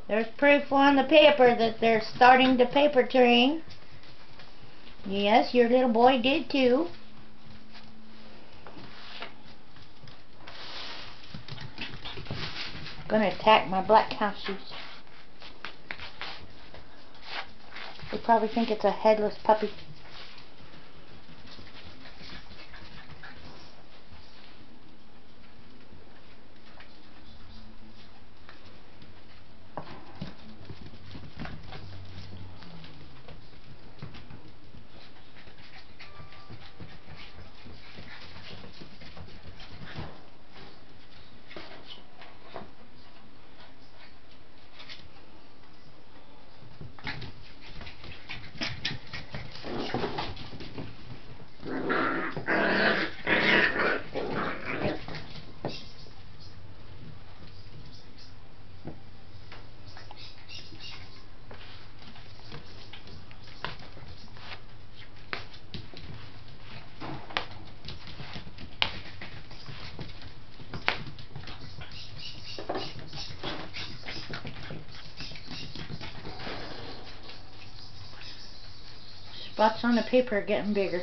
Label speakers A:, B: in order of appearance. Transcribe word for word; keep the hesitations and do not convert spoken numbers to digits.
A: There's proof on the paper that they're starting the paper train. Yes, your little boy did too. Gonna attack my black house shoes. They probably think it's a headless puppy. Spots on the paper are getting bigger.